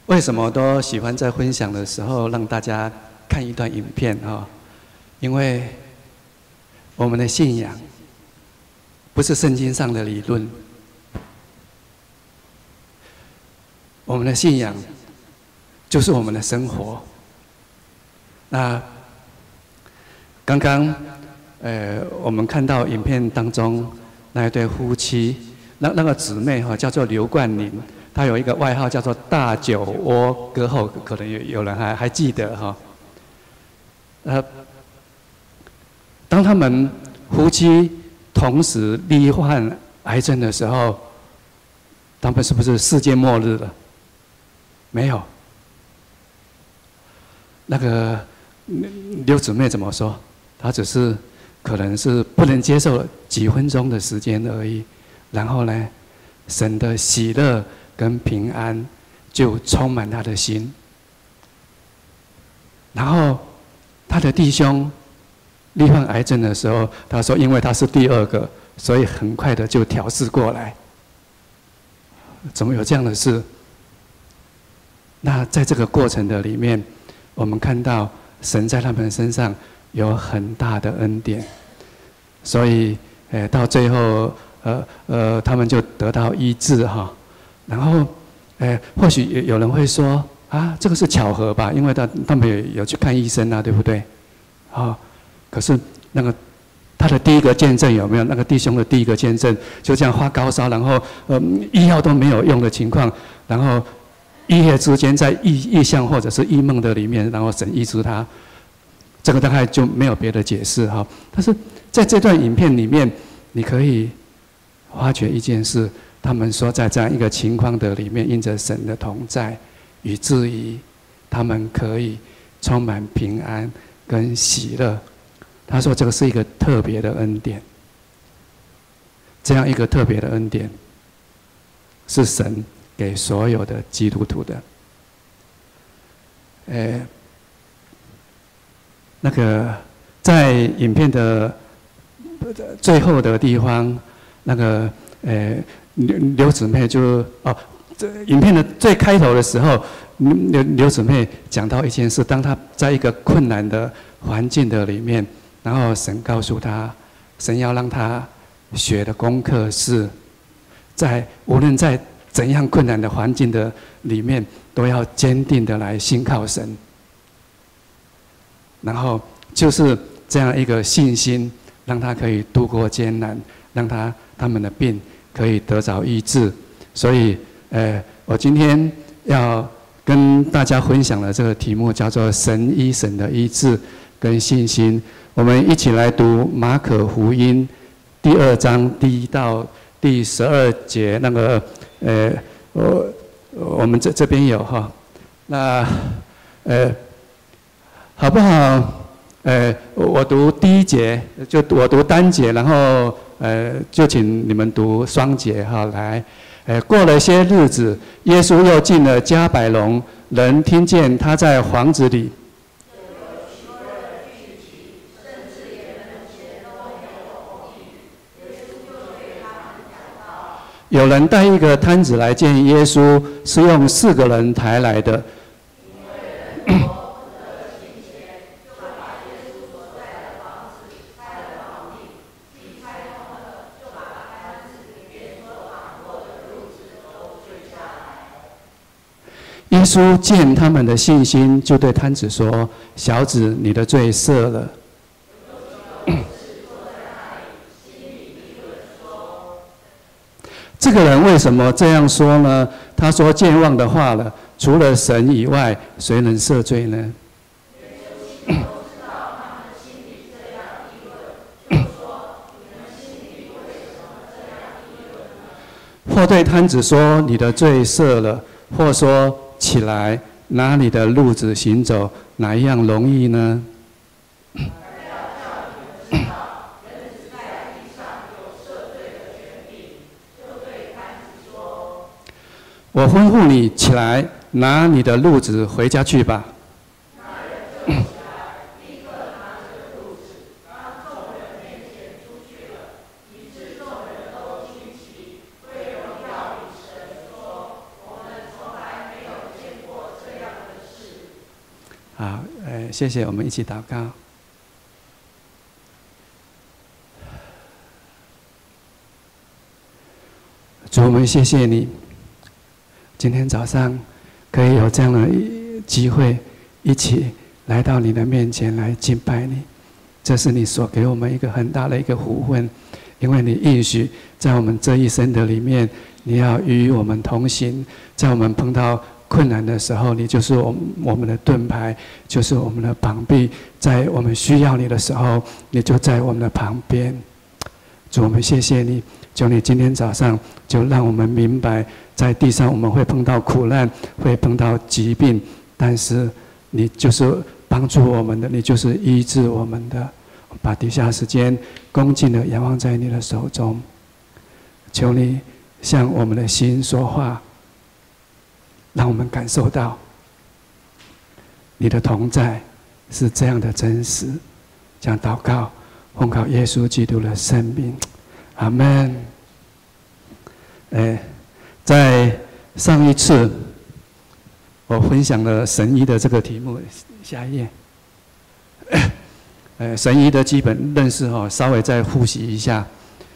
为什么都喜欢在分享的时候让大家看一段影片哈？因为我们的信仰不是圣经上的理论，我们的信仰就是我们的生活。那刚刚我们看到影片当中那一对夫妻，那个姊妹哈叫做刘冠霖。他有一个外号叫做大酒窝歌后，可能有人还记得哈。当他们夫妻同时罹患癌症的时候，他们是不是世界末日了？没有。那个刘姊妹怎么说？她只是可能是不能接受几分钟的时间而已。然后呢，神的喜乐跟平安就充满他的心。然后他的弟兄罹患癌症的时候，他说因为他是第二个，所以很快的就调试过来。怎么有这样的事？那在这个过程的里面，我们看到神在他们身上有很大的恩典，所以到最后他们就得到医治哈。然后，或许有人会说啊，这个是巧合吧？因为他们有去看医生啊，对不对？可是那个他的第一个见证有没有？那个弟兄的第一个见证，就这样发高烧，然后医药都没有用的情况，然后一夜之间在异象或者是异梦的里面，然后神医治他，这个大概就没有别的解释哈。但是在这段影片里面，你可以发觉一件事。他们说，在这样一个情况的里面，因着神的同在，以至于他们可以充满平安跟喜乐。他说，这个是一个特别的恩典。这样一个特别的恩典，是神给所有的基督徒的。那个在影片的最后的地方，那个刘姊妹就这影片的最开头的时候，刘姊妹讲到一件事，当她在一个困难的环境的里面，然后神告诉她，神要让她学的功课是，无论在怎样困难的环境的里面，都要坚定的来信靠神。然后就是这样一个信心，让她可以度过艰难，让他们的病可以得着医治。所以我今天要跟大家分享的这个题目叫做神医神的医治跟信心。我们一起来读马可福音第2章第1到第12节。那个我们这边有哈。那好不好？我读第1节，就我读单节，然后就请你们读双节哈。来，过了些日子，耶稣又进了迦百农，人听见他在房子里。有人带一个摊子来见耶稣，是用4个人抬来的。耶稣见他们的信心，就对摊子说：“小子，你的罪赦了。”这个人为什么这样说呢？他说健忘的话了，除了神以外，谁能赦罪呢？或对摊子说：“你的罪赦了。”或说起来，拿你的路子行走，哪一样容易呢？我吩咐你起来，拿你的路子回家去吧。 谢谢，我们一起祷告。主，我们谢谢你，今天早上可以有这样的机会，一起来到你的面前来敬拜你。这是你所给我们一个很大的一个福分，因为你应许在我们这一生的里面，你要与我们同行，在我们碰到困难的时候，你就是我们的盾牌，就是我们的膀臂，在我们需要你的时候，你就在我们的旁边。主，我们谢谢你，求你今天早上就让我们明白，在地上我们会碰到苦难，会碰到疾病，但是你就是帮助我们的，你就是医治我们的。把底下时间恭敬的仰望在你的手中，求你向我们的心说话，让我们感受到你的同在是这样的真实。这样祷告，奉靠耶稣基督的生命，阿们。在上一次我分享了神医的这个题目，下一页。神医的基本认识稍微再复习一下。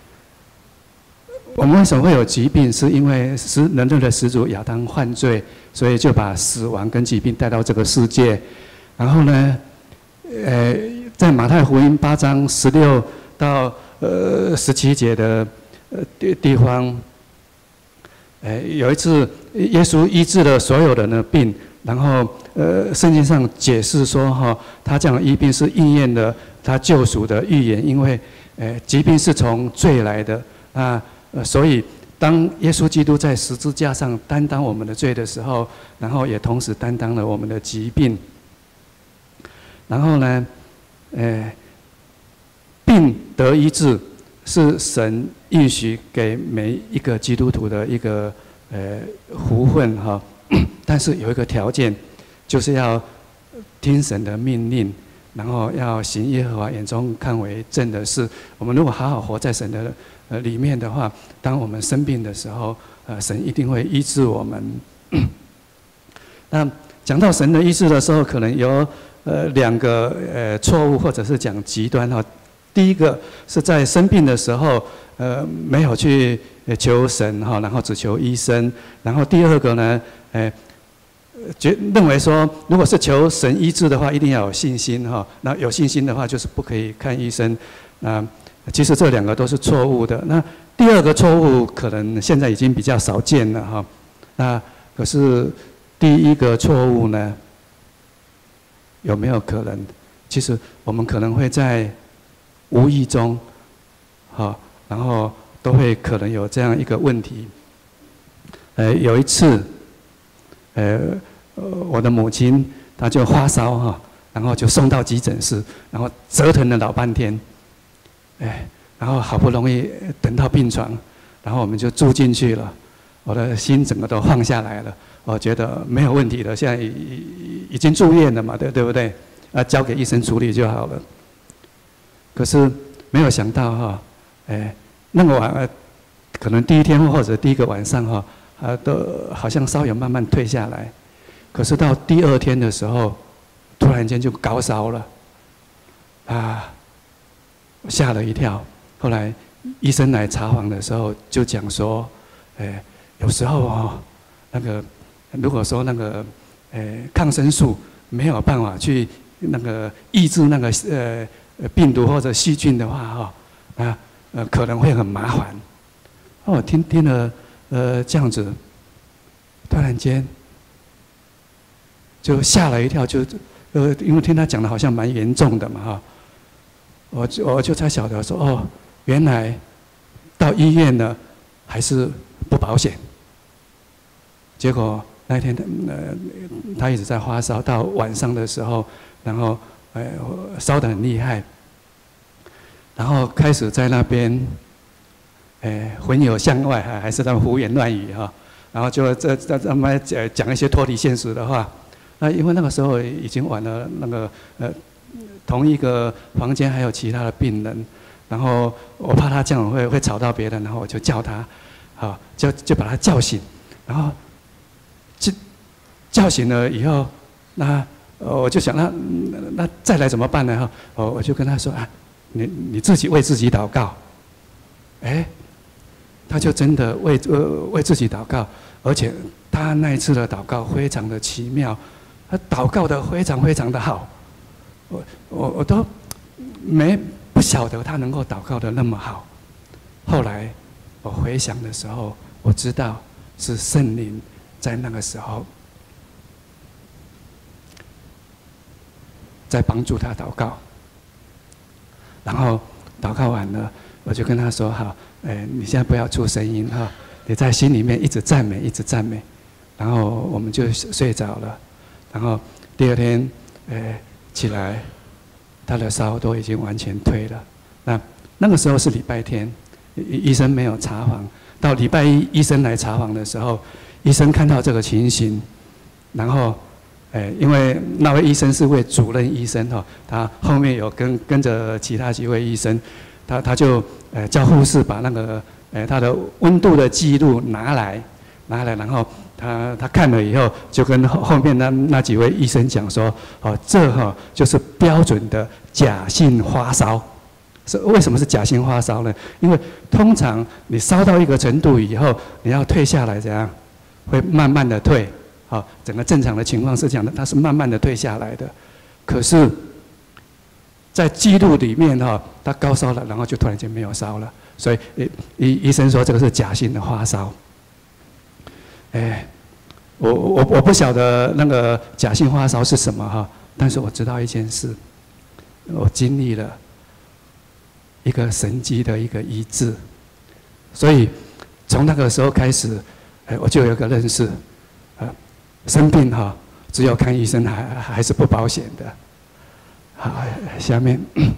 我们为什么会有疾病？是因为人类的始祖亚当犯罪，所以就把死亡跟疾病带到这个世界。然后呢，在马太福音8章16到17节的地方，有一次耶稣医治了所有人的病。然后，圣经上解释说，他这样的医病是应验了他救赎的预言，因为，疾病是从罪来的啊，所以当耶稣基督在十字架上担当我们的罪的时候，然后也同时担当了我们的疾病。然后呢，病得医治是神应许给每一个基督徒的一个福分哈。但是有一个条件，就是要听神的命令，然后要行耶和华眼中看为正的事。我们如果好好活在神的里面的话，当我们生病的时候，神一定会医治我们。那讲到神的医治的时候，可能有2个错误，或者是讲极端哈。第一个是在生病的时候，没有去求神哈，然后只求医生。然后第二个呢，认为说，如果是求神医治的话，一定要有信心哈。那有信心的话，就是不可以看医生。其实这2个都是错误的。那第二个错误可能现在已经比较少见了哈。那可是第一个错误呢，有没有可能？其实我们可能会在无意中，然后都会可能有这样一个问题。有一次，我的母亲她就发烧哈，然后就送到急诊室，然后折腾了老半天，然后好不容易等到病床，然后我们就住进去了，我的心整个都放下来了，我觉得没有问题了，现在已经住院了嘛，对不对？交给医生处理就好了。可是没有想到哈，那个可能第一天或者第一个晚上哈，都好像烧有慢慢退下来，可是到第2天的时候，突然间就高烧了，吓了一跳。后来医生来查房的时候就讲说，有时候那个如果说那个抗生素没有办法去那个抑制那个病毒或者细菌的话可能会很麻烦。我听了这样子，突然间就吓了一跳，因为听他讲的好像蛮严重的嘛我就才晓得说原来到医院呢还是不保险。结果那天他一直在发烧，到晚上的时候，然后烧得很厉害，然后开始在那边魂游向外还是在胡言乱语然后就在他们讲一些脱离现实的话。因为那个时候已经晚了，那个同一个房间还有其他的病人，然后我怕他这样会吵到别人，然后我就叫他，就把他叫醒，然后叫醒了以后，那我就想那再来怎么办呢？哈，我就跟他说啊，你自己为自己祷告。哎，他就真的为自己祷告，而且他那一次的祷告非常的奇妙，他祷告的非常非常的好，我都不晓得他能够祷告的那么好。后来我回想的时候，我知道是圣灵在那个时候在帮助他祷告。然后祷告完了，我就跟他说：“好，你现在不要出声音哈，你在心里面一直赞美，一直赞美。”然后我们就睡着了。然后第二天，起来，他的烧都已经完全退了。那个时候是礼拜天，医生没有查房。到礼拜一，医生来查房的时候，医生看到这个情形，然后，因为那位医生是位主任医生哈，他后面有跟着其他几位医生，他就叫护士把那个他的温度的记录拿来，然后他看了以后，就跟后面那几位医生讲说：“哦，这就是标准的假性发烧。”是为什么是假性发烧呢？因为通常你烧到一个程度以后，你要退下来，怎样？会慢慢的退。好，整个正常的情况是这样的，它是慢慢的退下来的。可是，在记录里面它高烧了，然后就突然间没有烧了，所以医生说这个是假性的发烧。我不晓得那个假性发烧是什么哈，但是我知道一件事，我经历了一个神迹的一个医治，所以从那个时候开始，我就有一个认识，生病只有看医生还是不保险的。好，下面，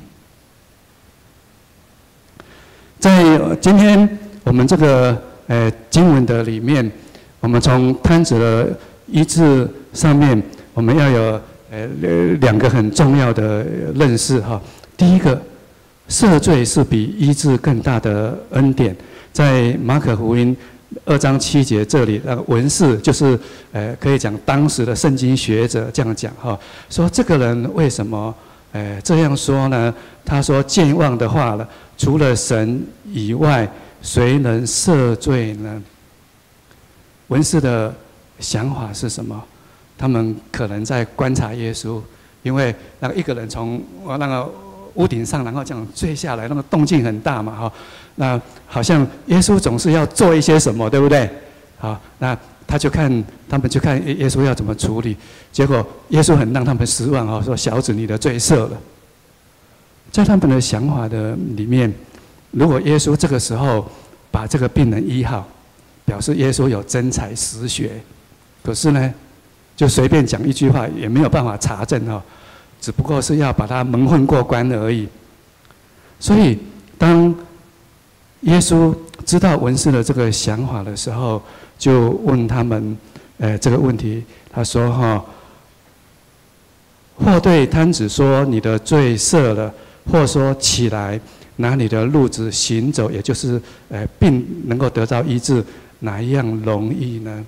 在今天我们这个经文的里面，我们从摊子的医治上面，我们要有两个很重要的认识哈。第一个，赦罪是比医治更大的恩典。在马可福音2章7节这里，文士就是可以讲当时的圣经学者这样讲哈，说这个人为什么这样说呢？他说健忘的话了，除了神以外，谁能赦罪呢？文士的想法是什么？他们可能在观察耶稣，因为那个一个人从那个屋顶上，然后这样坠下来，那个动静很大嘛，那好像耶稣总是要做一些什么，对不对？好，那他们就看耶稣要怎么处理。结果耶稣很让他们失望说：“小子，你的罪赦了。”在他们的想法的里面，如果耶稣这个时候把这个病人医好，表示耶稣有真才实学。可是呢，就随便讲一句话，也没有办法查证只不过是要把他蒙混过关而已。所以，当耶稣知道文士的这个想法的时候，就问他们，这个问题。他说：“或对摊子说你的罪赦了，或说起来拿你的褥子行走，也就是病能够得到医治，哪一样容易呢？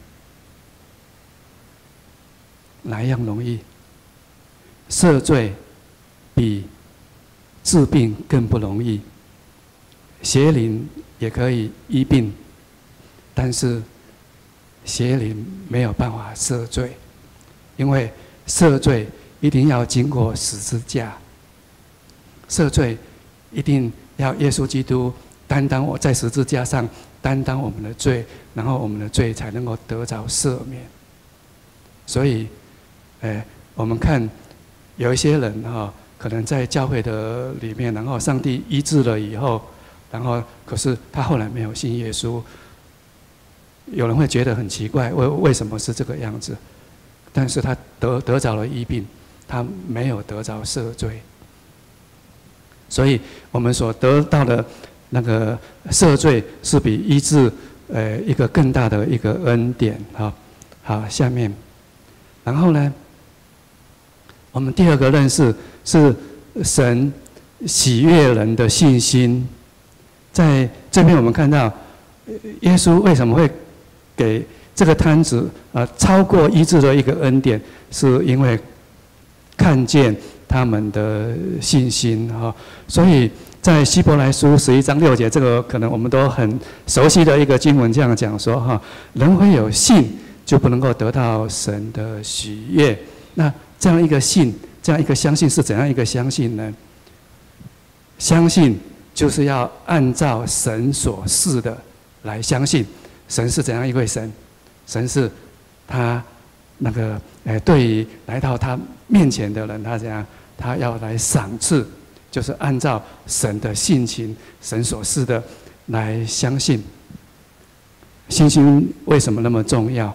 哪一样容易？赦罪比治病更不容易。邪灵也可以医病，但是邪灵没有办法赦罪，因为赦罪一定要经过十字架，赦罪一定要耶稣基督担当我在十字架上担当我们的罪，然后我们的罪才能够得着赦免。所以，我们看有一些人可能在教会的里面，然后上帝医治了以后，然后可是他后来没有信耶稣。有人会觉得很奇怪，为什么是这个样子？但是他得着了医病，他没有得着赦罪。所以我们所得到的那个赦罪，是比医治一个更大的一个恩典。好，下面，然后呢，我们第二个认识是神喜悦人的信心。在这边我们看到，耶稣为什么会给这个摊子超过医治的一个恩典，是因为看见他们的信心哈。所以在希伯来书11章6节，这个可能我们都很熟悉的一个经文，这样讲说哈：人会有信，就不能够得到神的喜悦。那这样一个信，这样一个相信是怎样一个相信呢？相信就是要按照神所示的来相信。神是怎样一位神？神是他那个对于来到他面前的人，他怎样？他要来赏赐，就是按照神的性情、神所示的来相信。信心为什么那么重要？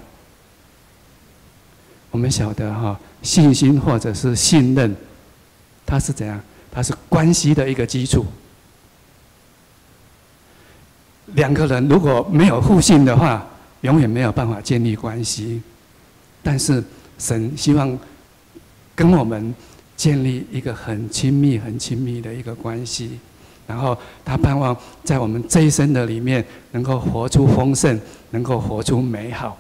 我们晓得哈，信心或者是信任，它是怎样？它是关系的一个基础。两个人如果没有互信的话，永远没有办法建立关系。但是神希望跟我们建立一个很亲密、很亲密的一个关系，然后他盼望在我们这一生的里面，能够活出丰盛，能够活出美好。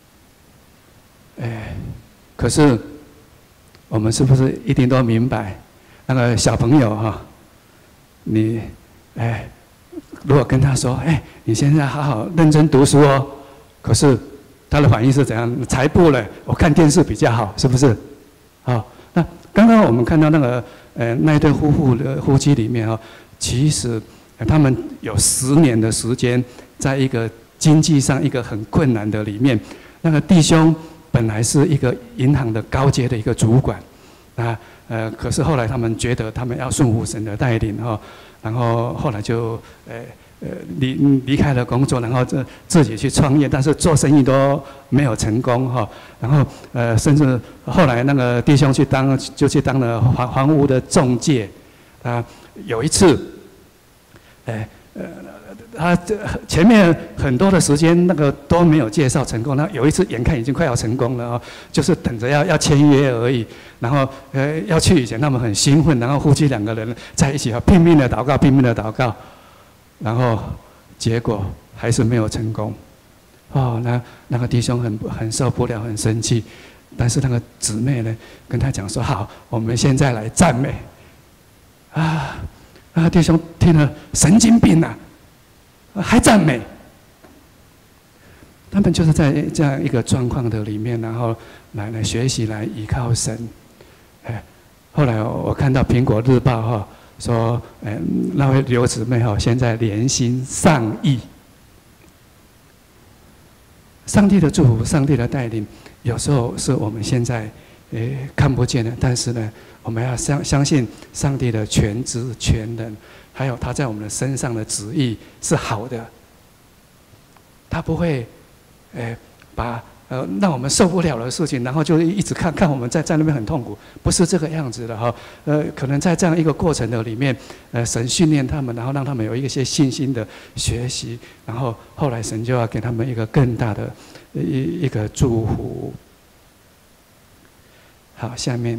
可是我们是不是一定都明白？那个小朋友哈，你如果跟他说，你现在好好认真读书哦，可是他的反应是怎样？才不了，我看电视比较好，是不是？好，那刚刚我们看到那个那一对夫妻里面哈，其实他们有10年的时间，在一个经济上一个很困难的里面，那个弟兄本来是一个银行的高阶的一个主管，可是后来他们觉得他们要顺服神的带领哈，然后后来就离开了工作，然后自己去创业，但是做生意都没有成功哈。然后甚至后来那个弟兄去当了房屋的中介，有一次，他前面很多的时间那个都没有介绍成功，那有一次眼看已经快要成功了哦，就是等着要签约而已。然后要去以前他们很兴奋，然后夫妻2个人在一起拼命的祷告，拼命的祷告，然后结果还是没有成功。哦，那个弟兄很受不了，很生气。但是那个姊妹呢，跟他讲说：“好，我们现在来赞美。”那个弟兄听了神经病啊！还赞美，他们就是在这样一个状况的里面，然后来学习，来依靠神。后来我看到苹果日报哈说，那位刘姊妹哈现在年薪上亿。上帝的祝福，上帝的带领，有时候是我们现在看不见的，但是呢，我们要相信上帝的全知全能。还有他在我们的身上的旨意是好的，他不会，把让我们受不了的事情，然后就一直看我们在那边很痛苦，不是这个样子的哈。可能在这样一个过程的里面，神训练他们，然后让他们有一些信心的学习，然后后来神就要给他们一个更大的一个祝福。好，下面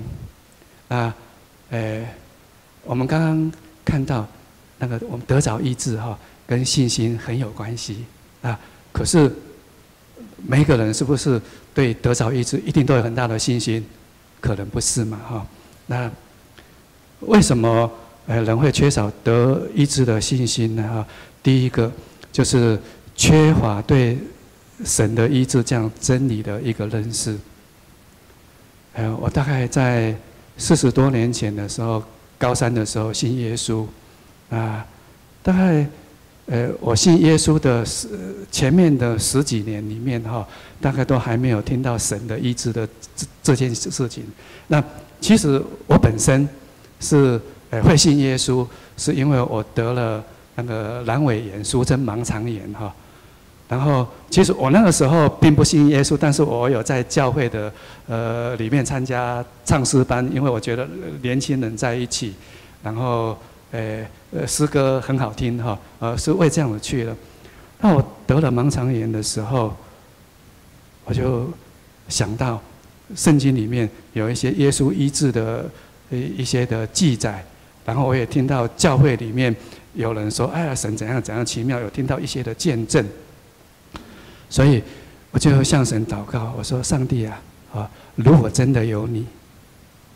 我们刚刚看到。那个我们得着医治哈，跟信心很有关系可是每一个人是不是对得着医治一定都有很大的信心？可能不是嘛哈。那为什么人会缺少得医治的信心呢？哈，第一个就是缺乏对神的医治这样真理的一个认识。我大概在40多年前的时候，高3的时候信耶稣。大概我信耶稣的前面的10几年里面哈，大概都还没有听到神的医治的这件事情。那其实我本身是会信耶稣，是因为我得了那个阑尾炎，俗称盲肠炎哈。然后其实我那个时候并不信耶稣，但是我有在教会的里面参加唱诗班，因为我觉得年轻人在一起，然后诗歌很好听哈，是为这样的去了。那我得了盲肠炎的时候，我就想到圣经里面有一些耶稣医治的一些的记载，然后我也听到教会里面有人说：“哎呀，神怎样怎样奇妙。”有听到一些的见证，所以我就向神祷告，我说：“上帝啊，如果真的有你，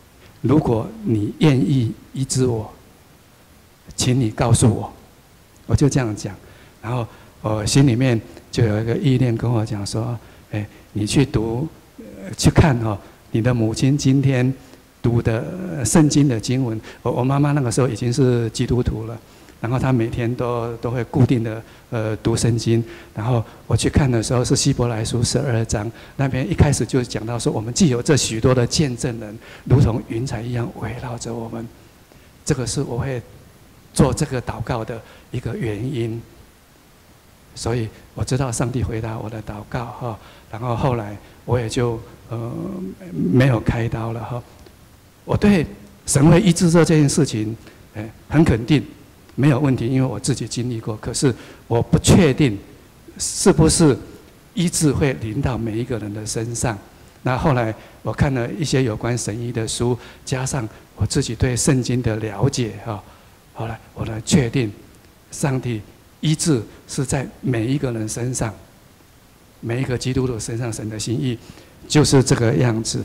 如果你愿意医治我，请你告诉我。我就这样讲，然后我心里面就有一个意念跟我讲说：哎，你去读，去看哈，你的母亲今天读的圣经的经文。我妈妈那个时候已经是基督徒了。然后他每天都会固定的读圣经，然后我去看的时候是希伯来书12章，那边一开始就讲到说，我们既有这许多的见证人，如同云彩一样围绕着我们，这个是我会做这个祷告的一个原因。所以我知道上帝回答我的祷告哈，然后后来我也就没有开刀了哈。我对神会医治这件事情，很肯定。没有问题，因为我自己经历过。可是我不确定是不是医治会临到每一个人的身上。那后来我看了一些有关神医的书，加上我自己对圣经的了解哈，后来我能确定，上帝医治是在每一个人身上，每一个基督徒身上，神的心意就是这个样子。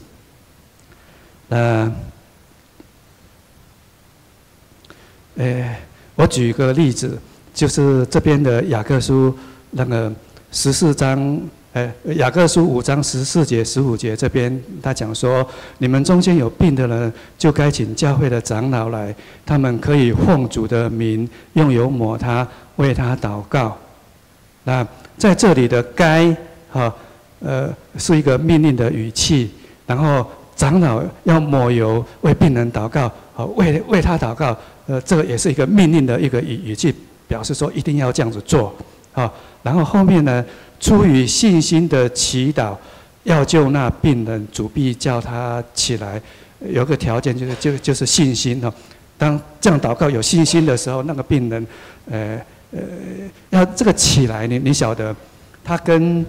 我举一个例子，就是这边的雅各书那个14章，雅各书5章14节、15节这边，他讲说：你们中间有病的人，就该请教会的长老来，他们可以奉主的名用油抹他，为他祷告。那在这里的该是一个命令的语气，然后长老要抹油为病人祷告，为他祷告。这个也是一个命令的一个语气，表示说一定要这样子做，然后后面呢，出于信心的祈祷，要救那病人，主必叫他起来。有个条件就是信心哈。当这样祷告有信心的时候，那个病人，要这个起来，你晓得，他跟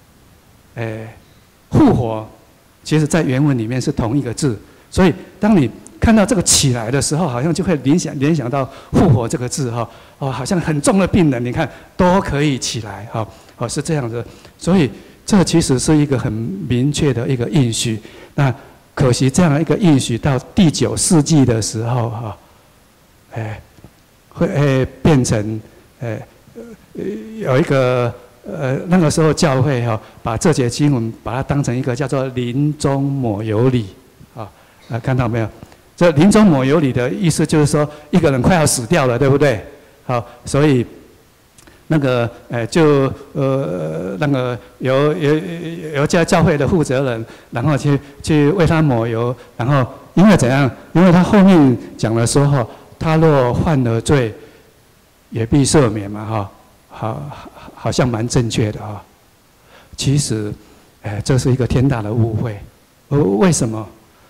复活，其实在原文里面是同一个字，所以当你看到这个起来的时候，好像就会联想到复活这个字哈，好像很重的病人，你看都可以起来哈，是这样子。所以这其实是一个很明确的一个应许。那可惜这样一个应许到第9世纪的时候哈，会变成有一个那个时候教会哈，把这节经文把它当成一个叫做临终抹油礼啊，看到没有？这临终抹油礼的意思就是说，一个人快要死掉了，对不对？好，所以那个那个有教会的负责人，然后去为他抹油，然后因为怎样？因为他后面讲了说哈，他若犯了罪，也必赦免嘛哈，好像蛮正确的哈。其实，这是一个天大的误会。为什么？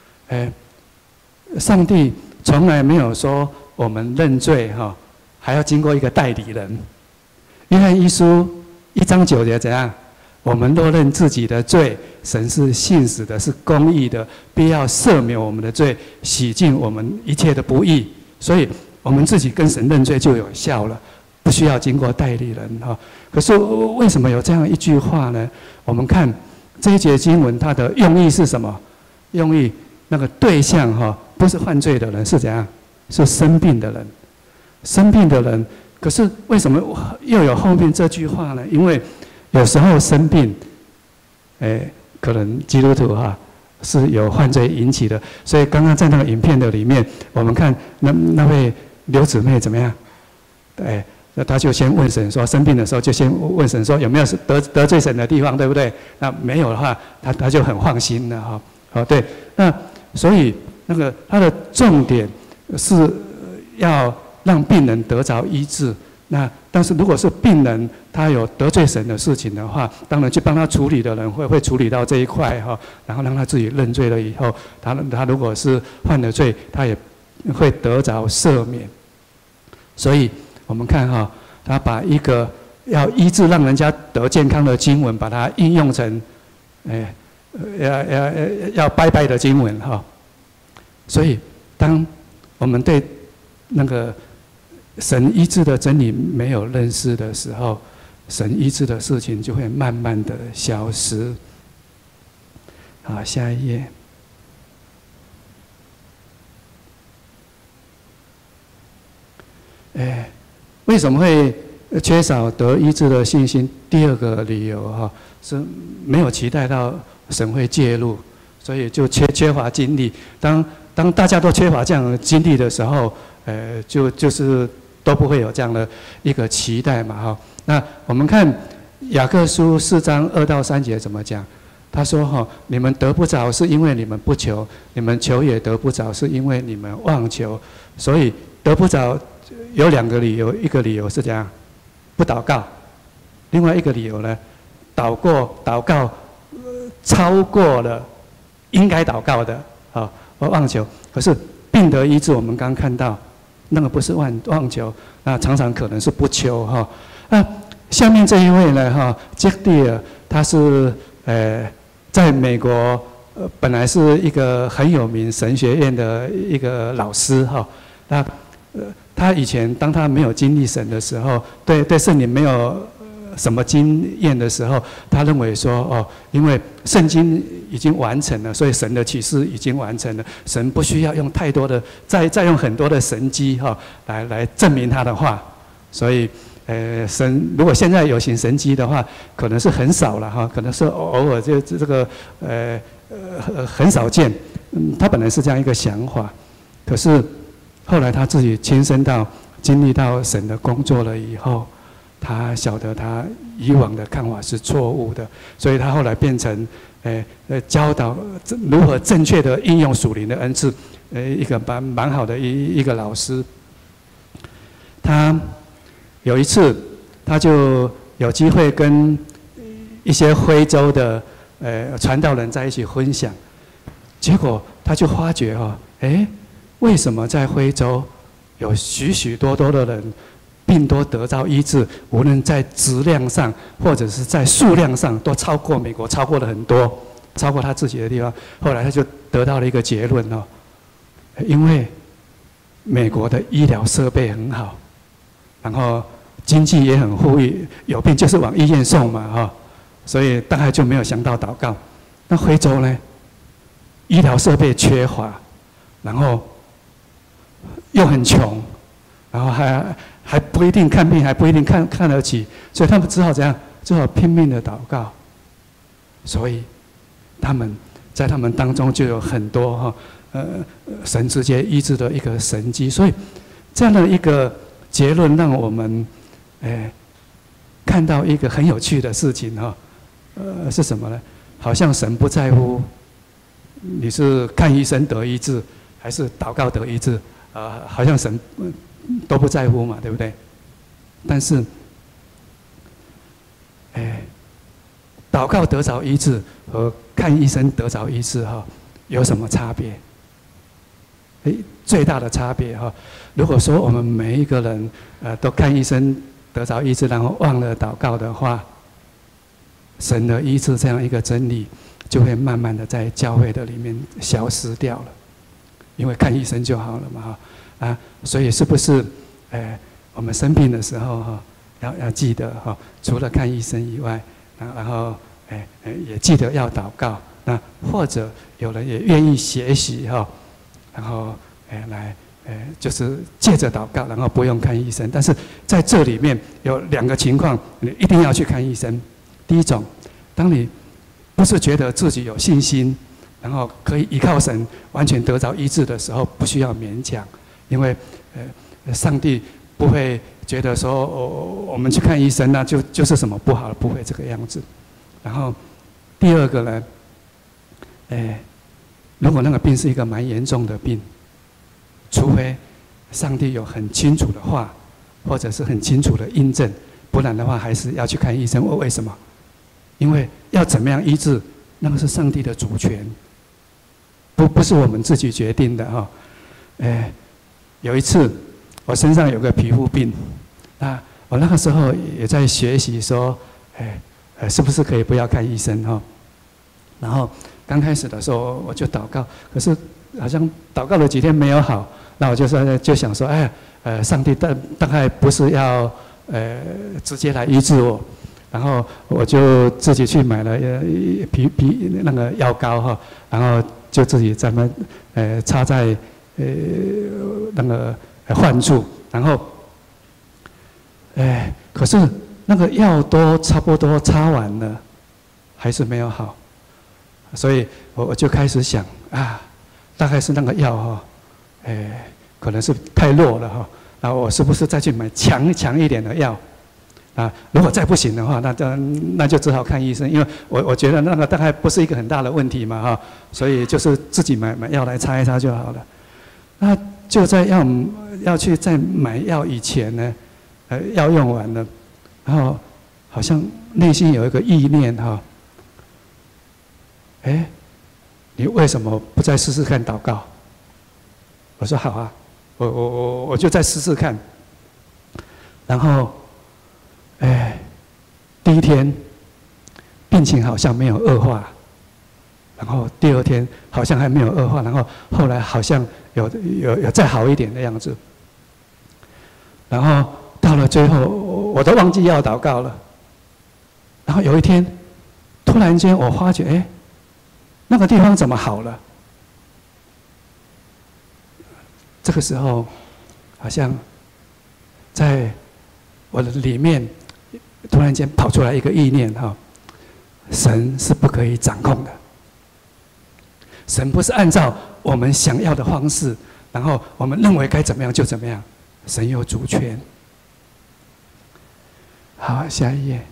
上帝从来没有说我们认罪哈，还要经过一个代理人。约翰一书1章9节怎样？我们若认自己的罪，神是信实的，是公义的，必要赦免我们的罪，洗净我们一切的不义。所以我们自己跟神认罪就有效了，不需要经过代理人哈。可是为什么有这样一句话呢？我们看这一节经文，它的用意是什么？用意那个对象哈。不是犯罪的人，是怎样？是生病的人。生病的人，可是为什么又有后面这句话呢？因为有时候生病，可能基督徒是有犯罪引起的。所以刚刚在那个影片的里面，我们看那位刘姊妹怎么样？那他就先问神说，生病的时候就先问神说有没有得罪神的地方，对不对？那没有的话，他就很放心了哈。对，那所以。那个他的重点是要让病人得着医治。那但是如果是病人他有得罪神的事情的话，当然去帮他处理的人会处理到这一块哈，然后让他自己认罪了以后，他如果是犯了罪，他也会得着赦免。所以我们看哈，他把一个要医治让人家得健康的经文，把它应用成要拜拜的经文哈。所以，当我们对那个神医治的真理没有认识的时候，神医治的事情就会慢慢的消失。好，下一页。 为什么会缺少得医治的信心？第二个理由哈，是没有期待到神会介入，所以就缺乏经历。当大家都缺乏这样的经历的时候，就是都不会有这样的一个期待嘛哈。那我们看雅各书4章2到3节怎么讲？他说哈，你们得不着是因为你们不求，你们求也得不着是因为你们妄求，所以得不着有2个理由，一个理由是这样，不祷告；另外一个理由呢，祷告超过了应该祷告的，啊，而妄求。可是病得医治，我们刚看到，那个不是妄求，那常常可能是不求哈。那下面这一位呢，哈，杰蒂尔，他是在美国本来是一个很有名神学院的一个老师哈。那他以前当他没有经历神的时候，对圣灵没有什么经验的时候，他认为说哦，因为圣经已经完成了，所以神的启示已经完成了，神不需要用太多的再用很多的神迹哈来证明他的话，所以神如果现在有行神迹的话，可能是很少了哈，可能是偶尔这个很少见。他本来是这样一个想法，可是后来他自己亲身经历到神的工作了以后，他晓得他以往的看法是错误的，所以他后来变成教导如何正确的应用属灵的恩赐，一个蛮好的一个老师。他有一次，他就有机会跟一些非洲的传道人在一起分享，结果他就发觉哈，为什么在非洲有许许多多的人病都得到医治，无论在质量上或者是在数量上都超过美国，超过了很多，超过他自己的地方。后来他就得到了一个结论哦，因为美国的医疗设备很好，然后经济也很富裕，有病就是往医院送嘛哈，所以大概就没有想到祷告。那非洲呢，医疗设备缺乏，然后又很穷，然后还不一定看病，还不一定看得起，所以他们只好怎样？只好拼命的祷告。所以他们在他们当中就有很多哈，神直接医治的一个神迹。所以这样的一个结论，让我们看到一个很有趣的事情哈，是什么呢？好像神不在乎你是看医生得医治，还是祷告得医治。好像神都不在乎嘛，对不对？但是，祷告得着医治和看医生得着医治哈，有什么差别？最大的差别哈，如果说我们每一个人都看医生得着医治，然后忘了祷告的话，神的医治这样一个真理就会慢慢的在教会的里面消失掉了。因为看医生就好了嘛，所以是不是，我们生病的时候哈，要记得哈，除了看医生以外，然后也记得要祷告。那或者有人也愿意学习哈，然后就是借着祷告，然后不用看医生。但是在这里面有2个情况，你一定要去看医生。第一种，当你不是觉得自己有信心，然后可以依靠神完全得着医治的时候，不需要勉强，因为上帝不会觉得说我们去看医生那就是什么不好了，不会这个样子。然后第二个呢，如果那个病是一个蛮严重的病，除非上帝有很清楚的话，或者是很清楚的印证，不然的话还是要去看医生。为什么？因为要怎么样医治，那个是上帝的主权。不是我们自己决定的哈。有一次我身上有个皮肤病，我那个时候也在学习说，是不是可以不要看医生哈？然后刚开始的时候我就祷告，可是好像祷告了几天没有好，那我就想说，上帝大概不是要直接来医治我。然后我就自己去买了那个药膏哈，然后就自己在那擦在那个患处，然后可是那个药都差不多擦完了，还是没有好，所以我就开始想啊，大概是那个药哈，可能是太弱了哈，然后我是不是再去买强一点的药？啊，如果再不行的话，那就只好看医生，因为我觉得那个大概不是一个很大的问题嘛哈，所以就是自己买药来擦一擦就好了。那就在要去再买药以前呢，药用完了，然后好像内心有一个意念哈，你为什么不再试试看祷告？我说好啊，我就再试试看，然后。第一天病情好像没有恶化，然后第二天好像还没有恶化，然后后来好像有再好一点的样子，然后到了最后我都忘记要祷告了，然后有一天突然间我发觉，那个地方怎么好了？这个时候好像在我的里面。突然间跑出来一个意念哈，神是不可以掌控的，神不是按照我们想要的方式，然后我们认为该怎么样就怎么样，神有主权。好，下一页。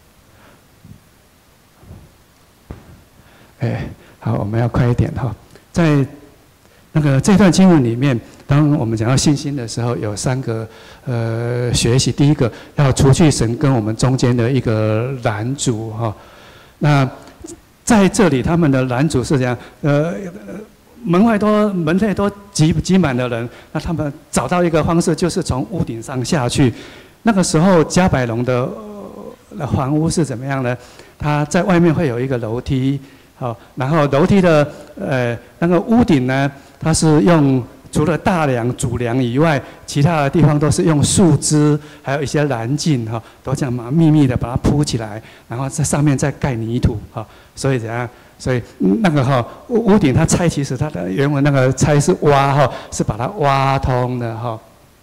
好，我们要快一点哈，在这段经文里面。当我们讲到信心的时候，有3个学习。第一个，要除去神跟我们中间的一个拦阻哈。那在这里，他们的拦阻是这样，门内都挤满了人，那他们找到一个方式，就是从屋顶上下去。那个时候，加百隆的房屋是怎么样呢？它在外面会有一个楼梯，好，然后楼梯的那个屋顶呢，它是用。除了大梁、主梁以外，其他的地方都是用树枝，还有一些栏杆哈，都这样密密的把它铺起来，然后在上面再盖泥土哈。所以怎样？所以那个哈屋顶它拆，其实它的原文那个拆是挖哈，是把它挖通的哈。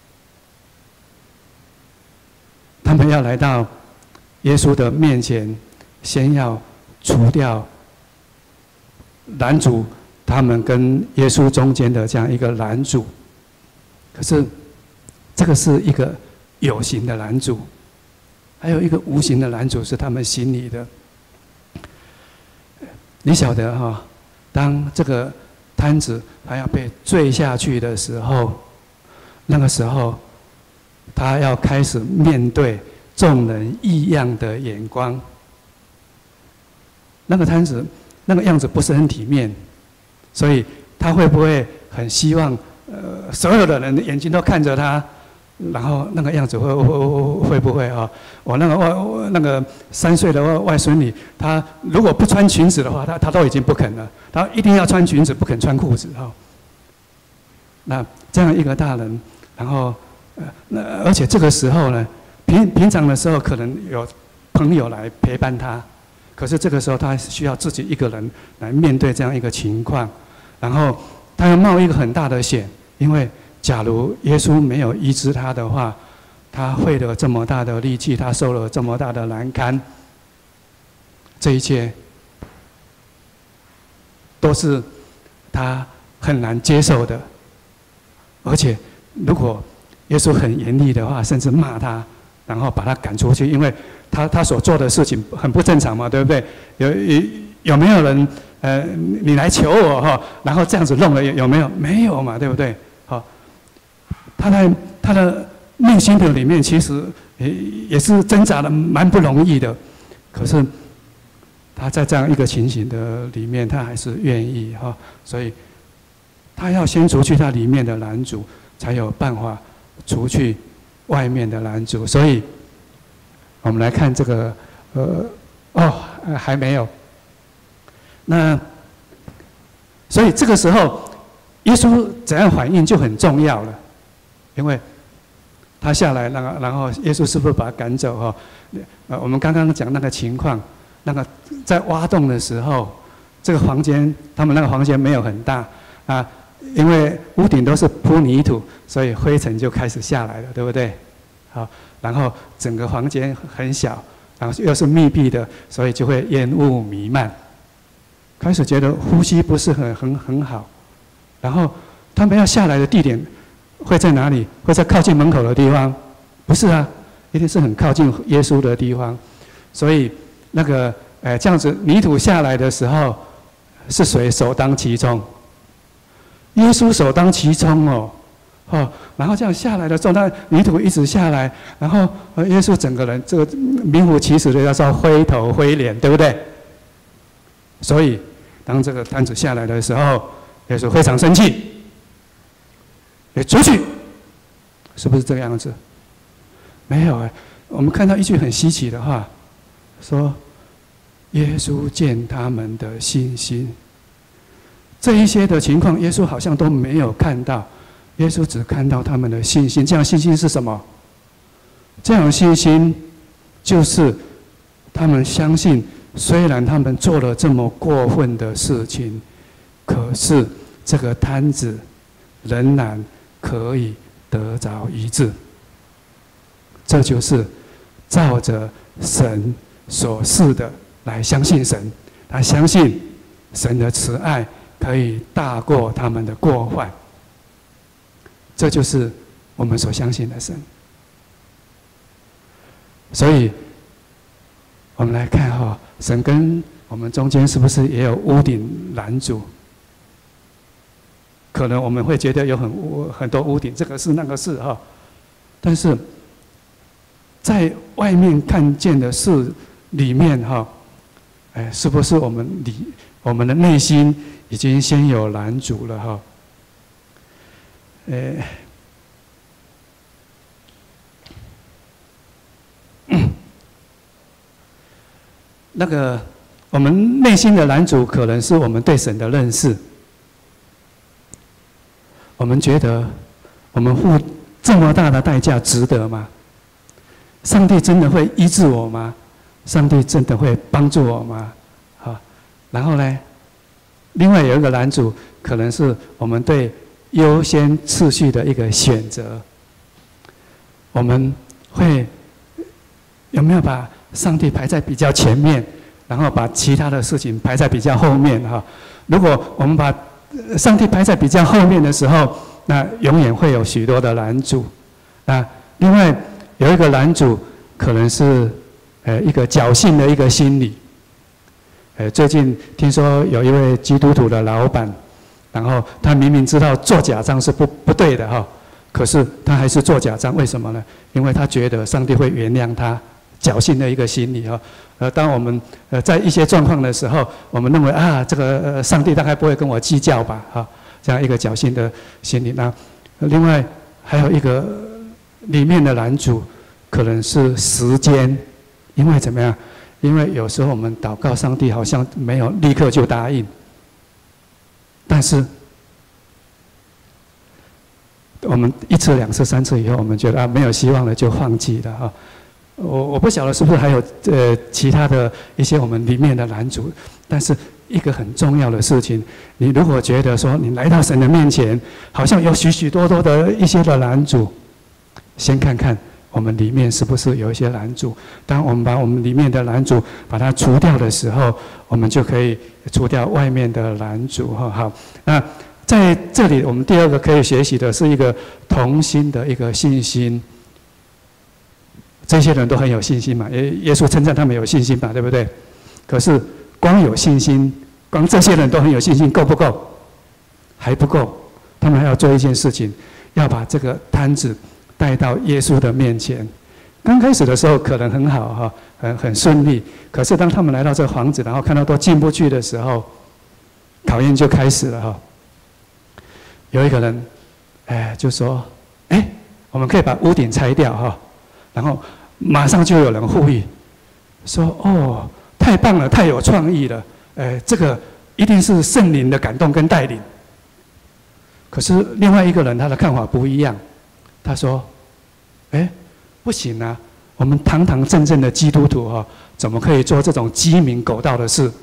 他们要来到耶稣的面前，先要除掉拦阻。他们跟耶稣中间的这样一个拦阻，可是这个是一个有形的拦阻，还有一个无形的拦阻是他们心里的。你晓得哈，当这个摊子他要被坠下去的时候，那个时候他要开始面对众人异样的眼光。那个摊子那个样子不是很体面。所以他会不会很希望，所有的人的眼睛都看着他，然后那个样子会不会啊？我那个3岁的外孙女，她如果不穿裙子的话，她都已经不肯了，她一定要穿裙子，不肯穿裤子哈。那这样一个大人，然后而且这个时候呢，平常的时候可能有朋友来陪伴他。可是这个时候，他需要自己一个人来面对这样一个情况，然后他要冒一个很大的险，因为假如耶稣没有医治他的话，他费了这么大的力气，他受了这么大的难堪，这一切都是他很难接受的。而且，如果耶稣很严厉的话，甚至骂他，然后把他赶出去，因为他所做的事情很不正常嘛，对不对？有没有人你来求我哈，然后这样子弄了有没有？没有嘛，对不对？好，他的内心的里面其实也是挣扎的蛮不容易的，可是他在这样一个情形的里面，他还是愿意哈，所以他要先除去他里面的拦阻，才有办法除去外面的拦阻。所以我们来看这个还没有。那所以这个时候，耶稣怎样反应就很重要了，因为他下来然后耶稣是不是把他赶走哈？我们刚刚讲那个情况，那个在挖洞的时候，这个房间他们那个房间没有很大啊，因为屋顶都是铺泥土，所以灰尘就开始下来了，对不对？ 好，然后整个房间很小，然后又是密闭的，所以就会烟雾弥漫。开始觉得呼吸不是很好，然后他们要下来的地点会在哪里？会在靠近门口的地方？不是啊，一定是很靠近耶稣的地方。所以那个这样子泥土下来的时候，是谁首当其冲？耶稣首当其冲哦。然后这样下来的时候，那泥土一直下来，然后耶稣整个人这个名副其实的要说灰头灰脸，对不对？所以当这个担子下来的时候，耶稣非常生气，也出去，是不是这个样子？没有我们看到一句很稀奇的话，说耶稣见他们的信心，这一些的情况，耶稣好像都没有看到。耶稣只看到他们的信心，这样信心是什么？这样的信心就是他们相信，虽然他们做了这么过分的事情，可是这个摊子仍然可以得着医治。这就是照着神所示的来相信神，他相信神的慈爱可以大过他们的过犯。这就是我们所相信的神。所以，我们来看神跟我们中间是不是也有屋顶拦阻？可能我们会觉得有很多屋顶，这个是那个是但是在外面看见的事里面是不是我们的内心已经先有拦阻了那个我们内心的拦阻，可能是我们对神的认识。我们觉得我们付这么大的代价值得吗？上帝真的会医治我吗？上帝真的会帮助我吗？然后呢，另外有一个拦阻，可能是我们对优先次序的一个选择。我们会有没有把上帝排在比较前面，然后把其他的事情排在比较后面如果我们把上帝排在比较后面的时候，那永远会有许多的拦阻。那另外有一个拦阻，可能是一个侥幸的一个心理。最近听说有一位基督徒的老板，然后他明明知道做假账是不对的可是他还是做假账，为什么呢？因为他觉得上帝会原谅他，侥幸的一个心理当我们在一些状况的时候，我们认为这个上帝大概不会跟我计较吧这样一个侥幸的心理。那另外还有一个里面的拦阻，可能是时间，因为怎么样？因为有时候我们祷告上帝好像没有立刻就答应，但是我们1次、2次、3次以后，我们觉得没有希望了，就放弃了我不晓得是不是还有其他的一些我们里面的拦阻，但是一个很重要的事情，你如果觉得说你来到神的面前，好像有许许多多的一些的拦阻，先看看我们里面是不是有一些拦阻。当我们把我们里面的拦阻把它除掉的时候，我们就可以除掉外面的拦阻好，那在这里我们第二个可以学习的是一个同心的一个信心。这些人都很有信心嘛，耶稣称赞他们有信心嘛，对不对？可是光有信心，光这些人都很有信心，够不够？还不够，他们还要做一件事情，要把这个摊子带到耶稣的面前。刚开始的时候可能很好很顺利，可是当他们来到这个房子，然后看到都进不去的时候，考验就开始了有一个人就说我们可以把屋顶拆掉然后马上就有人呼吁说太棒了，太有创意了，这个一定是圣灵的感动跟带领。可是另外一个人他的看法不一样，他说不行啊，我们堂堂正正的基督徒怎么可以做这种鸡鸣狗盗的事？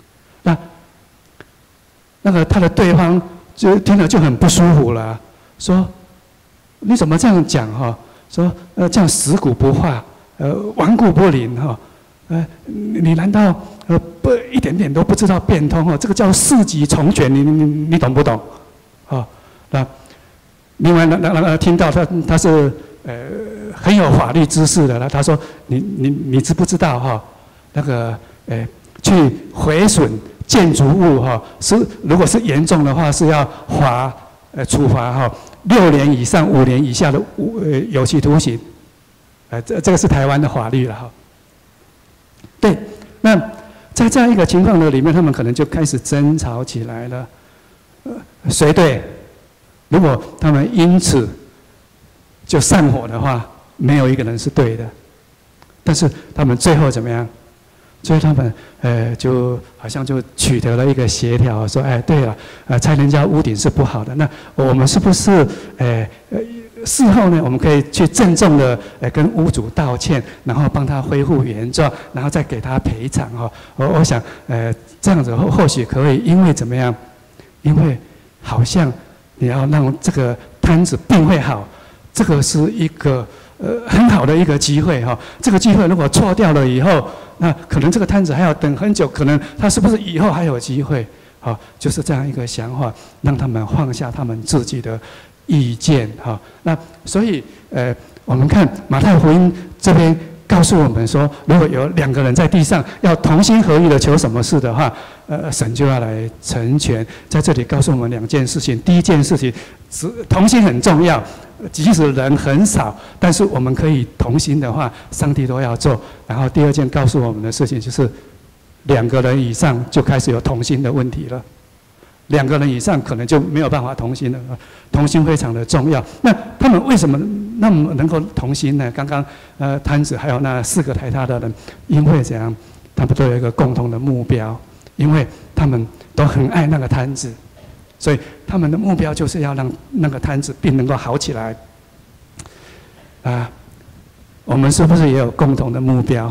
那个他的对方就听了就很不舒服了，说你怎么这样讲说这样死骨不化，顽固不灵哈，你难道不一点点都不知道变通哦？这个叫四级重拳，你懂不懂？啊，那另外听到他是很有法律知识的了，他说你知不知道哈？那个去毁损建筑物哈，如果是严重的话是要处罚哈6年以上5年以下的有期徒刑。这个是台湾的法律了哈。对，那在这样一个情况的里面，他们可能就开始争吵起来了。谁对？如果他们因此就散伙的话，没有一个人是对的。但是他们最后怎么样？最后他们就好像就取得了一个协调，说对了，拆人家屋顶是不好的。那我们是不是事后呢，我们可以去郑重的跟屋主道歉，然后帮他恢复原状，然后再给他赔偿哈。我想这样子或许可以，因为怎么样？因为好像你要让这个摊子并会好，这个是一个很好的一个机会哈。这个机会如果错掉了以后，那可能这个摊子还要等很久，可能他是不是以后还有机会？好，就是这样一个想法，让他们放下他们自己的意见哈。那所以我们看马太福音这边告诉我们说，如果有2个人在地上要同心合意的求什么事的话，神就要来成全。在这里告诉我们2件事情。第一件事情，同心很重要，即使人很少，但是我们可以同心的话，上帝都要做。然后第二件告诉我们的事情就是，2个人以上就开始有同心的问题了。2个人以上可能就没有办法同心了，同心非常的重要。那他们为什么那么能够同心呢？刚刚摊子还有那4个抬他的人，因为怎样？他们都有一个共同的目标，因为他们都很爱那个摊子，所以他们的目标就是要让那个摊子并能够好起来。我们是不是也有共同的目标？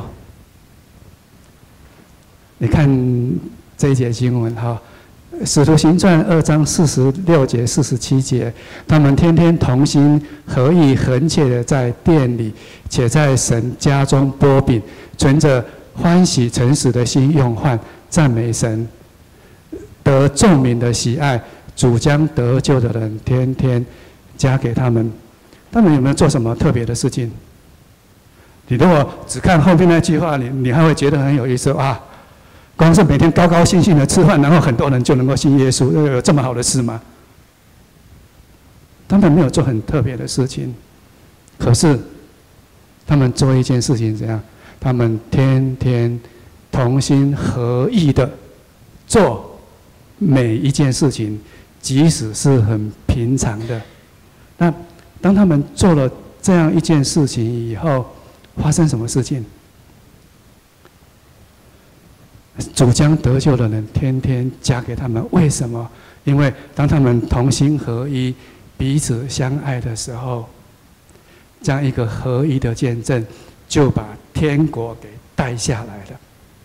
你看这一节经文哈。使徒行传2章46节、47节，他们天天同心合意、恒切的在殿里，且在神家中擘饼，存着欢喜诚实的心用饭，赞美神，得众民的喜爱。主将得救的人天天加给他们。他们有没有做什么特别的事情？你如果只看后面那句话，你还会觉得很有意思啊。光是每天高高兴兴的吃饭，然后很多人就能够信耶稣，有这么好的事吗？他们没有做很特别的事情，可是他们做一件事情怎样？他们天天同心合意的做每一件事情，即使是很平常的。那当他们做了这样一件事情以后，发生什么事情？主将得救的人天天加给他们。为什么？因为当他们同心合一、彼此相爱的时候，这样一个合一的见证，就把天国给带下来了。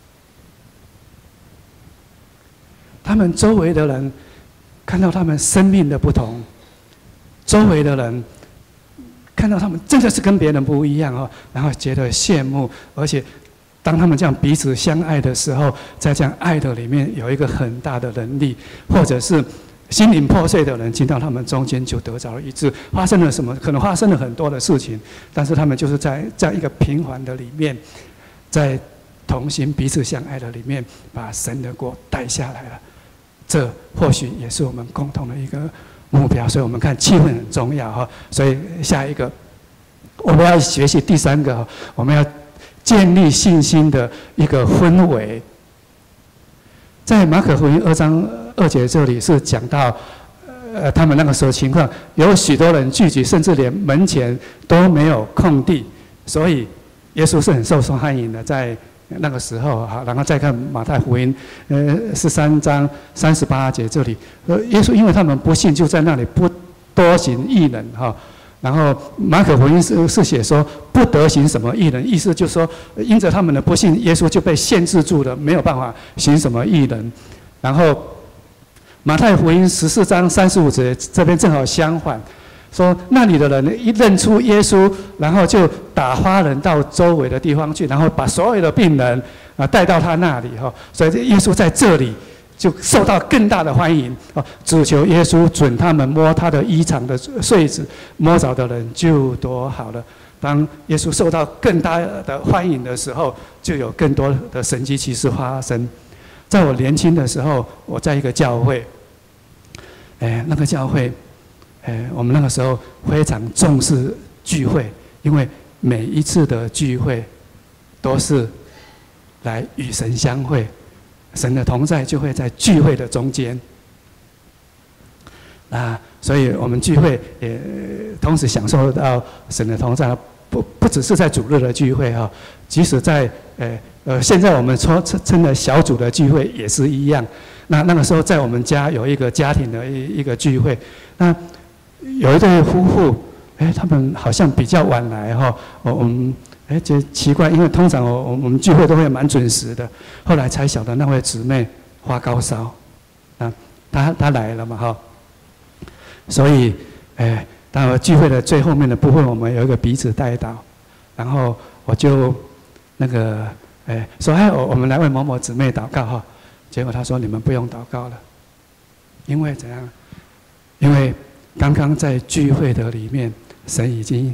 他们周围的人看到他们生命的不同，周围的人看到他们真的是跟别人不一样哦，然后觉得羡慕，而且当他们这样彼此相爱的时候，在这样爱的里面有一个很大的能力，或者是心灵破碎的人进到他们中间就得着了医治。发生了什么？可能发生了很多的事情，但是他们就是在这样一个平凡的里面，在同心彼此相爱的里面，把神的国带下来了。这或许也是我们共同的一个目标。所以我们看气氛很重要哈。所以下一个我们要学习第3个，我们要建立信心的一个氛围。在马可福音2章2节这里是讲到，他们那个时候情况，有许多人聚集，甚至连门前都没有空地，所以耶稣是很受欢迎的，在那个时候哈。然后再看马太福音13章38节这里，耶稣因为他们不信，就在那里不多行异能哈。然后马可福音是写说不得行什么异能，意思就是说，因着他们的不信，耶稣就被限制住了，没有办法行什么异能。然后马太福音14章35节这边正好相反， 说那里的人一认出耶稣，然后就打发人到周围的地方去，然后把所有的病人带到他那里哈。所以耶稣在这里就受到更大的欢迎哦。只求耶稣准他们摸他的衣裳的穗子，摸着的人就都好了。当耶稣受到更大的欢迎的时候，就有更多的神迹奇事发生。在我年轻的时候，我在一个教会，那个教会，我们那个时候非常重视聚会，因为每一次的聚会都是来与神相会，神的同在就会在聚会的中间。所以我们聚会也同时享受到神的同在，不只是在主日的聚会哈，即使在现在我们称的小组的聚会也是一样。那个时候在我们家有一个家庭的一个聚会，那有一对夫妇，他们好像比较晚来哈，我们觉得奇怪，因为通常我们聚会都会蛮准时的。后来才晓得那位姊妹发高烧，她来了嘛哈。所以，到聚会的最后面的部分，我们有一个彼此代祷，然后我就说我们来为某某姊妹祷告哈。结果他说你们不用祷告了，因为怎样？因为刚刚在聚会的里面，神已经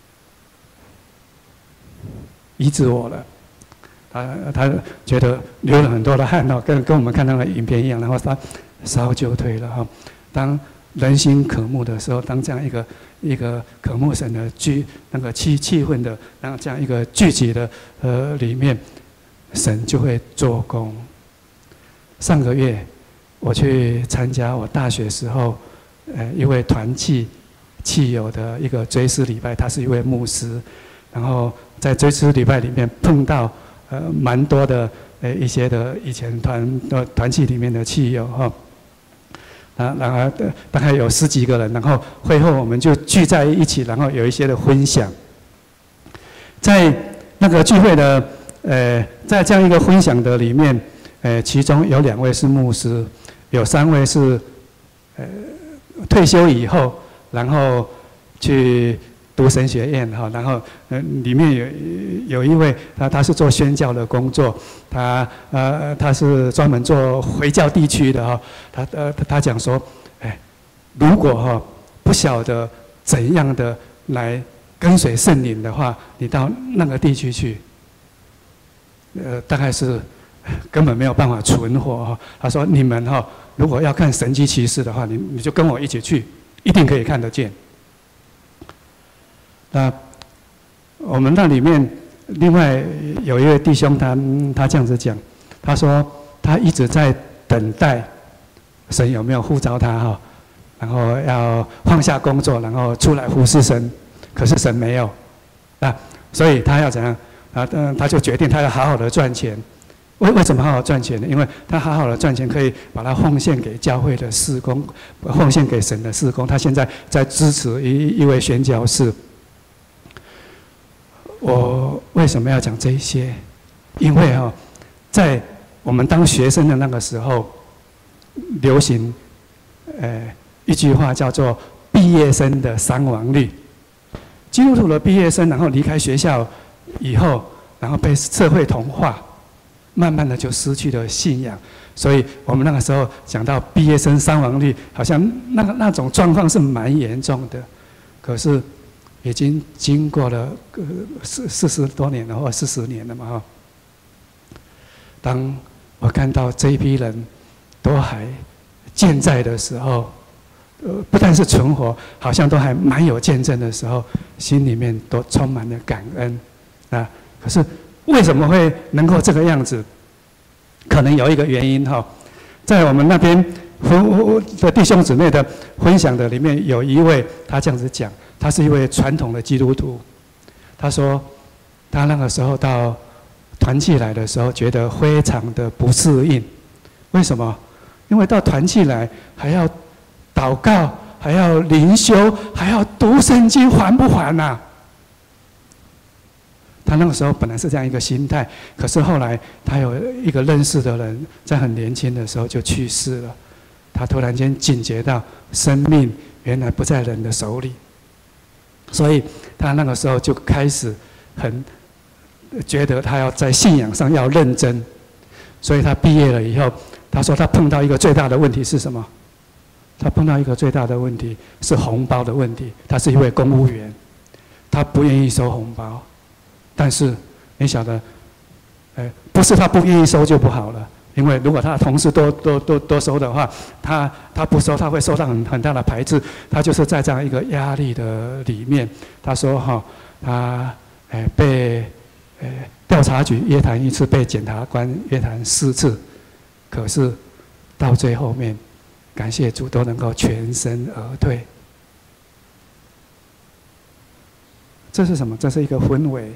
医治我了。他觉得流了很多的汗哦，跟我们看到的影片一样，然后他烧就退了哈。当人心渴慕的时候，当这样一个渴慕神的那个气氛的，然后这样一个聚集的里面，神就会做工。上个月我去参加我大学时候一位团契友的一个追思礼拜，他是一位牧师，然后在追思礼拜里面碰到蛮多的一些的以前团契里面的契友哈。然后大概有10几个人，然后会后我们就聚在一起，然后有一些的分享。在那个聚会的在这样一个分享的里面，其中有2位是牧师，有3位是退休以后，然后去读神学院哈，然后里面有一位他是做宣教的工作，他是专门做回教地区的哈，他讲说，如果不晓得怎样的来跟随圣灵的话，你到那个地区去，大概是根本没有办法存活哈。他说你们如果要看神迹奇事的话，你就跟我一起去，一定可以看得见。我们那里面另外有一位弟兄，他这样子讲，他说他一直在等待神有没有呼召他然后要放下工作，然后出来服侍神，可是神没有所以他要怎样他就决定他要好好的赚钱。为什么好好赚钱呢？因为他好好的赚钱，可以把它奉献给教会的事工，奉献给神的事工。他现在在支持一位宣教士。我为什么要讲这一些？因为在我们当学生的那个时候，流行一句话叫做“毕业生的伤亡率”。基督徒的毕业生，然后离开学校以后，然后被社会同化，慢慢的就失去了信仰。所以我们那个时候讲到毕业生伤亡率，好像那种状况是蛮严重的。可是已经经过了40多年了，或40年了嘛当我看到这一批人都还健在的时候，不但是存活，好像都还蛮有见证的时候，心里面都充满了感恩可是为什么会能够这个样子？可能有一个原因在我们那边的弟兄姊妹的分享的里面，有一位他这样子讲，他是一位传统的基督徒。他说，他那个时候到团契来的时候，觉得非常的不适应。为什么？因为到团契来还要祷告，还要灵修，还要读圣经，还不还啊？他那个时候本来是这样一个心态，可是后来他有一个认识的人，在很年轻的时候就去世了。 他突然间警觉到生命原来不在人的手里，所以他那个时候就开始很觉得他要在信仰上要认真。所以他毕业了以后，他说他碰到一个最大的问题是什么？他碰到一个最大的问题是红包的问题。他是一位公务员，他不愿意收红包，但是你晓得，不是他不愿意收就不好了。因为如果他的同事都收的话，他不收，他会受到很大的排斥。他就是在这样一个压力的里面，他说他被调查局约谈1次，被检察官约谈4次，可是到最后面，感谢主都能够全身而退。这是什么？这是一个氛围，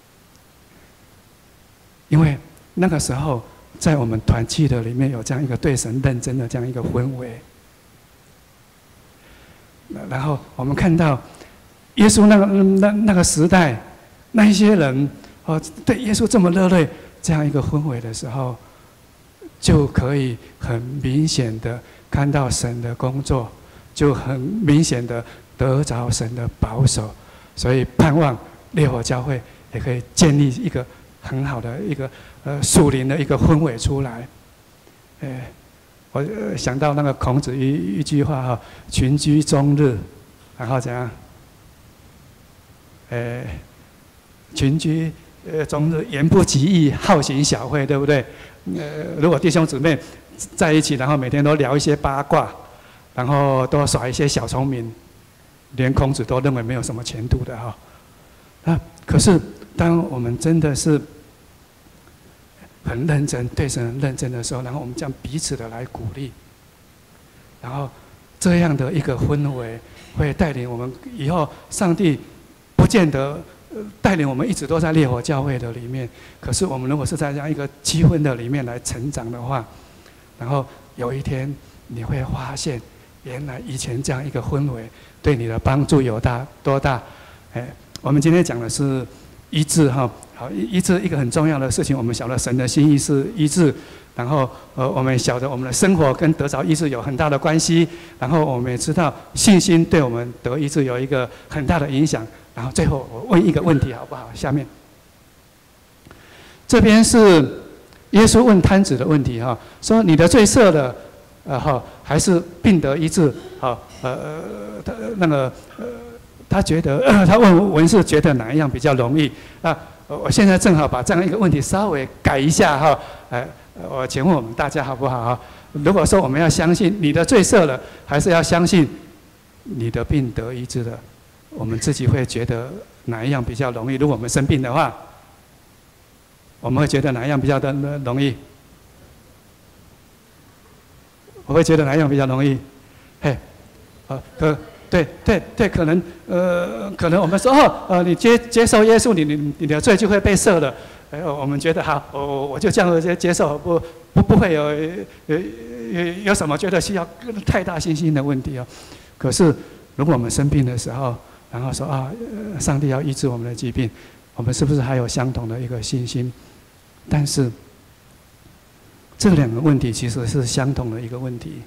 因为那个时候。在我们团契的里面有这样一个对神认真的这样一个氛围，然后我们看到耶稣那个时代，那一些人对耶稣这么热烈这样一个氛围的时候，就可以很明显的看到神的工作，就很明显的得着神的保守，所以盼望烈火教会也可以建立一个很好的一个属灵的一个氛围出来。我想到那个孔子一句话群居终日，然后怎样？群居终日，言不及义，好行小会，对不对？如果弟兄姊妹在一起，然后每天都聊一些八卦，然后都耍一些小聪明，连孔子都认为没有什么前途的可是当我们真的是很认真，对神很认真的时候，然后我们这样彼此的来鼓励，然后这样的一个氛围会带领我们以后，上帝不见得带领我们一直都在烈火教会的里面，可是我们如果是在这样一个气氛的里面来成长的话，然后有一天你会发现，原来以前这样一个氛围对你的帮助有多大？我们今天讲的是医治好，医治一个很重要的事情。我们晓得神的心意是医治，然后我们晓得我们的生活跟得着医治有很大的关系，然后我们也知道信心对我们得医治有一个很大的影响。然后最后我问一个问题好不好？下面这边是耶稣问摊子的问题说你的罪赦了，还是病得医治？他觉得他问文士觉得哪一样比较容易？我现在正好把这样一个问题稍微改一下我请问我们大家好不好？如果说我们要相信你的罪赦了，还是要相信你的病得医治了，我们自己会觉得哪一样比较容易？如果我们生病的话，我们会觉得哪一样比较的容易？我会觉得哪一样比较容易？对，可能我们说你接受耶稣，你的罪就会被赦了。我们觉得好，我就这样接受，不会有什么觉得需要太大信心的问题可是如果我们生病的时候，然后说上帝要医治我们的疾病，我们是不是还有相同的一个信心？但是这两个问题其实是相同的一个问题。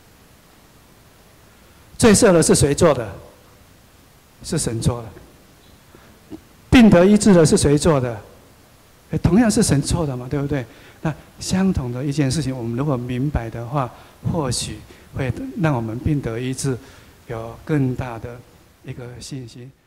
罪赦了是谁做的？是神做的。病得医治的是谁做的？同样是神做的嘛，对不对？那相同的一件事情，我们如果明白的话，或许会让我们病得医治有更大的一个信心。